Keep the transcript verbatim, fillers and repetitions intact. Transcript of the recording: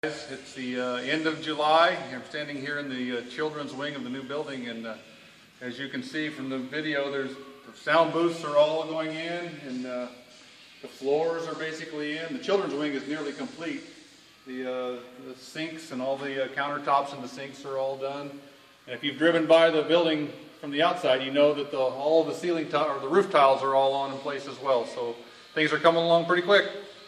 It's the uh, end of July. I'm standing here in the uh, children's wing of the new building, and uh, as you can see from the video, there's the sound booths are all going in, and uh, the floors are basically in. The children's wing is nearly complete. The, uh, the sinks and all the uh, countertops and the sinks are all done. And if you've driven by the building from the outside, you know that the, all of the ceiling or the roof tiles are all on in place as well. So things are coming along pretty quick.